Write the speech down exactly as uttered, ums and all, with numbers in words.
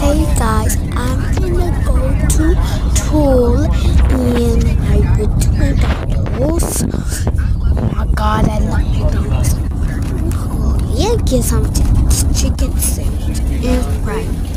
Hey guys, I'm gonna go to Tool and I went to McDonald's. Oh my god, I love McDonald's. Oh yeah, get some chicken sandwich and fries.